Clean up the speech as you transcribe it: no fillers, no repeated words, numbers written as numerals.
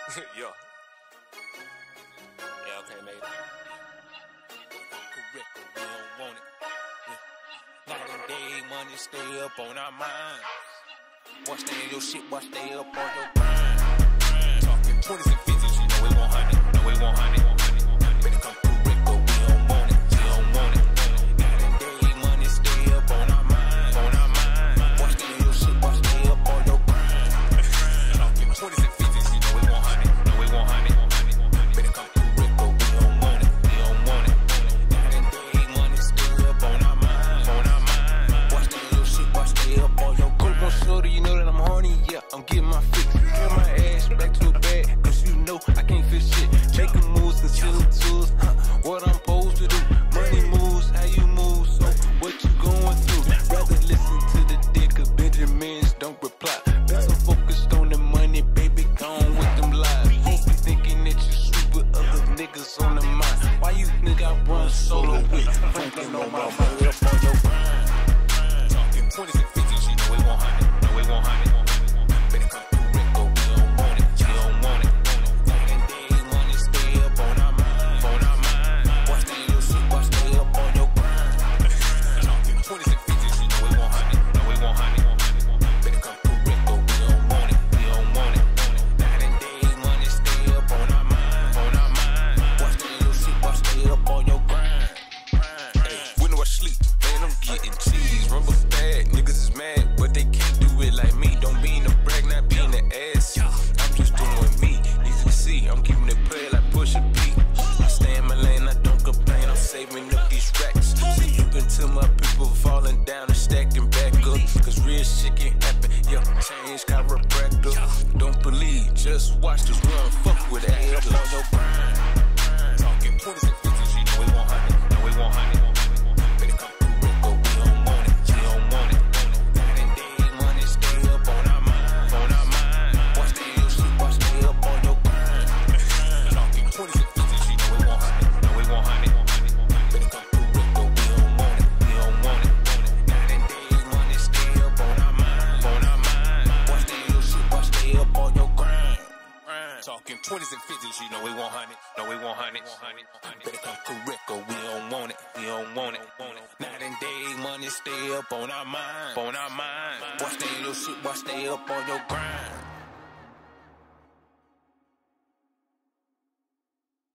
Yeah. Yeah, okay, mate. Correct, but we don't want it. Yeah. Night and day, money stay up on our mind. Boy, stay in your shit, boy, stay up on your grind. Talking 20s and 50s, you know we won't hunt it. No, we won't hunt it. Better come correct, but we don't want it. We don't want it. Night and day, money stay up on our mind. On our mind. Boy, stay in your shit, boy, stay up on your grind. Talking 20s and 50s, you know we won't hunt it. No, we won't hunt it. Better come correct, but we don't want it. We don't want it. Night and day, money stay up on our mind. On our mind. Boy, stay in your shit, boy, stay up on your grind. Cool, shorty, you know that I'm horny, yeah, I'm getting my fix. Get my ass back to a bag, cause you know I can't fit shit. Making moves, concealing tools, what I'm supposed to do. Money moves, how you move, so what you going through? Rather listen to the dick of Benjamins, don't reply. Better focused on the money, baby, gone with them lies. Hope you thinking that you sweet with other niggas on the mind. Why you think I run solo with Franklin on my mind up on your grind? Talking 20s and 50s, you know we won't hunt it. No, we won't hunt it. Better come correct, but we don't want it. We don't want it. Night and day, money stay up on our mind. On our mind. Boy, stay in your shit, boy, stay up on your grind. Talking 20s and 50s, you know we won't hunt it. No, we won't hunt it. Better come correct, but we don't want it. We don't want it. Night and day, money stay up on our mind. On our mind. Boy, stay in your shit, boy, stay up on your grind. Hey, when do I sleep? Man, I'm getting cheese. Rumble bad, niggas is mad, but they can't do it like me. Don't mean to brag, not being the ass. I'm just doing me. Easy to see, I'm keeping it play like push a beat. I stay in my lane, I don't complain. I'm saving up these racks. See you until my people falling down and stacking back up. Cause real shit can happen. Yeah, change chiropractor. Don't believe, just watch this run. Fuck with that. Up on your grind. Talking 20s and 50s, you know we won't hunt it. No, we won't hunt it. Better come correct, but we don't want it. We don't want it. Night and day, money stay up on our mind. On our mind. Boy, stay in your shit, boy, stay up on your grind. Talking 20s and 50s, you know we won't hunt it. No, we won't hunt it. Better come correct, but we don't want it. We don't want it. Night and day, money stay up on our mind. On our mind. Boy, stay in your shit, boy, stay up on your grind. Talking 20s and 50s, you know we won't hunt it. No, we won't hunt it. Better come correct, or we don't want it. We don't want it. Night and day, money stay up on our mind. On our mind. Boy, stay in your shit, boy, stay up on your grind.